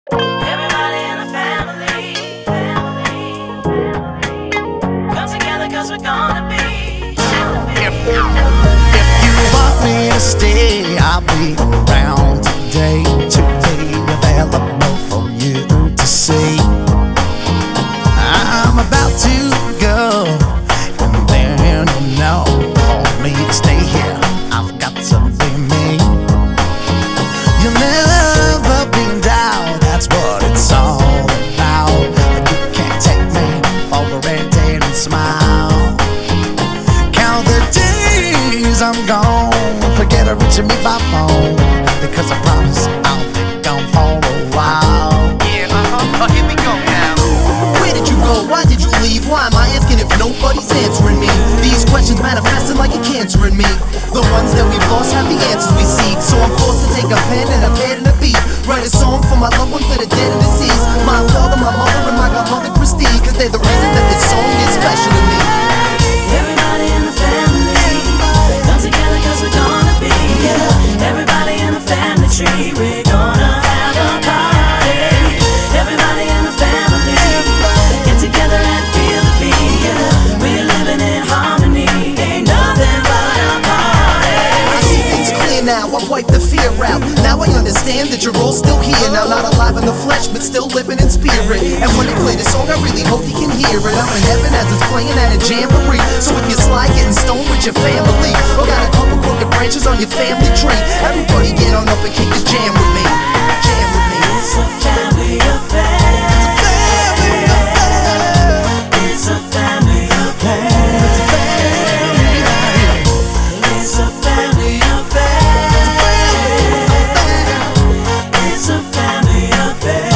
Everybody in the family, come together 'cause we're gonna be. If you want me to stay, I'll be around today to be available for you to see. I'm about to go, and then you know, for me to stay here, I've got to be me. You'll never be in doubt, that's what it's all about. You can't take me for granted and smile. Count the days I'm gone, forget to reaching me by phone, because I promise I'll be gone for a while. Yeah, here we go now. Where did you go? Why did you leave? Why am I asking if nobody's answering me? These questions manifesting like a cancer in me. The ones that we've lost have the answers we seek. So I'm forced to take a pen and a pad and a beat, write a song for my loved ones that are dead and deceased. My father, my mother, and my godmother Christine, 'cause they're the reason that this song is special to me. Everybody in the family, come together 'cause we're gonna be. Everybody in the family tree, we're gonna have a party. Everybody in the family, get together and feel the beat. We're living in harmony, ain't nothing but a party. I see things clear now, I wipe the fear out. Now I understand that you're all still here. Now not alive in the flesh, but still living in spirit. And when they play the song, I really hope you can hear it. I'm in heaven as it's playing at a jamboree. So if you're sly, getting stoned with your family, or got a couple crooked branches on your family tree, everybody get on up and kick this jam with me. Jam with me. It's a family affair. It's a family affair. It's a family affair. It's a family affair.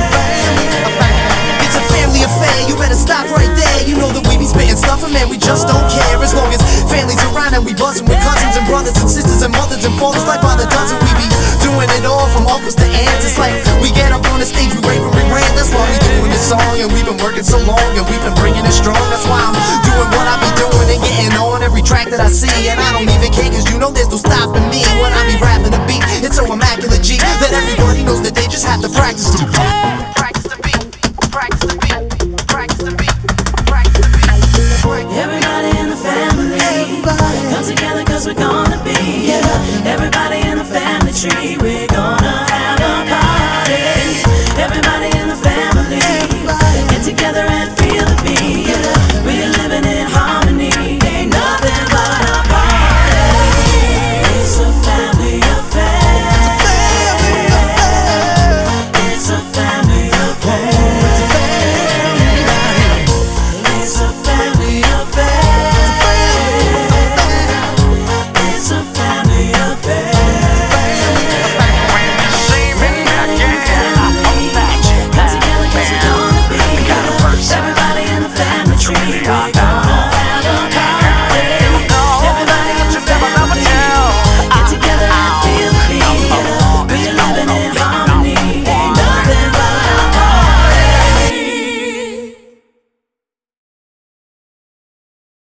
It's a family affair, you better stop right there. You know that we be spitting stuff, and man, we just don't care. As long as families around and we buzzing with cousins and brothers and sisters and mothers and fathers, like by the dozen. We be doing it all from uncles to aunts. It's like we get up on the stage, we rave and we rant. That's why we doing this song, and we've been working so long, and we've been bringing it strong. That's why I'm doing what I be doing and getting on every track that I see. And I don't even care, 'cause you know there's no stopping me when I be rapping a beat. It's so immaculate, G, that everybody knows that they just have to practice to practice the beat, practice the beat, practice the beat, practice the beat. Everybody in the family, come together 'cause we're gonna be. Everybody in the family tree,